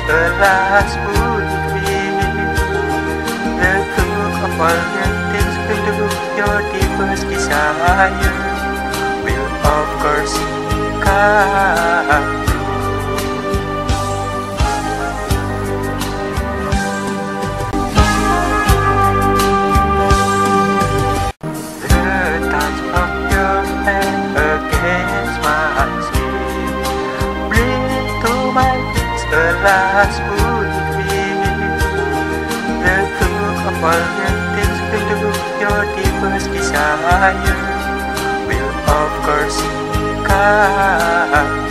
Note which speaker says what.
Speaker 1: the last would be the cook of all the things will do. Your deepest desire will of course come true. The touch of your hand against my skin bring to my lips a last would be the cook of all the things will do. Your deepest desire will of course come